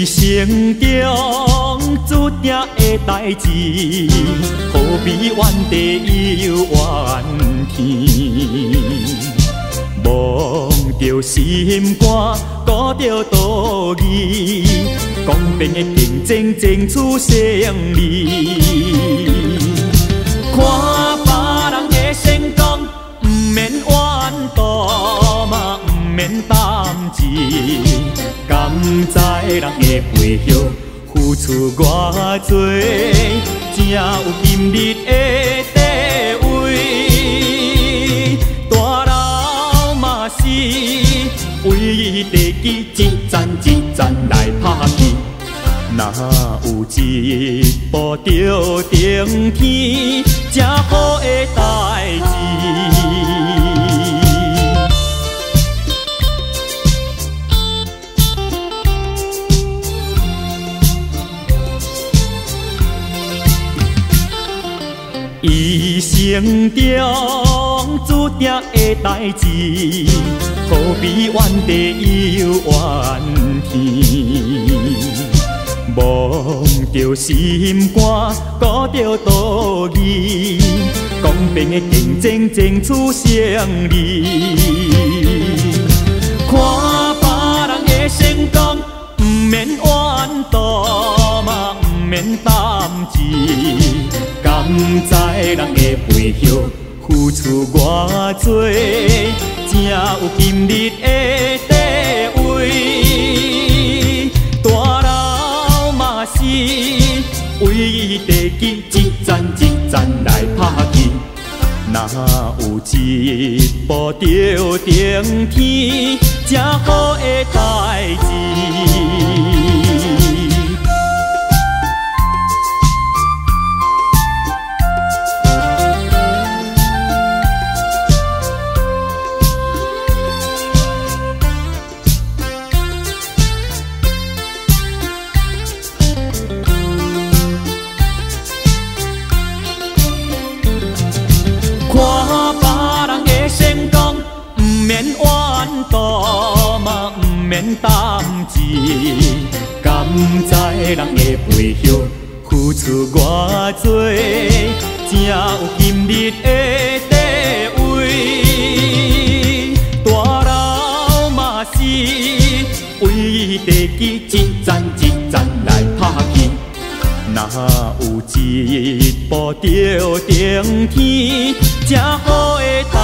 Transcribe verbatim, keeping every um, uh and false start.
生中注定的代志，好比原地有怨天。望着心肝，顾着道义，公平的竞争争取胜利。看别人的成功，不免怨妒嘛，不免担志。甘知人的背后付出偌多，才有今日的地位。大佬嘛是为地基一站一站来拍去，哪有一步着顶天，这好的代志。一生中注定的代志，好比原地有怨天。望着心肝，顾着道义，公平的竞争争取胜利。看别人的成功，不免怨妒嘛，不免担志。甘知人的背后付出偌多，才有今日的地位。大佬嘛是为地基一站一站来拍去，哪有一步着顶天，这好的代志。看别人的成功，不免怨妒嘛，不免担志。甘知人的背后付出偌多，才有今日的地位。大佬嘛是为地基一站一站来拍去，哪有一步着顶天，这好的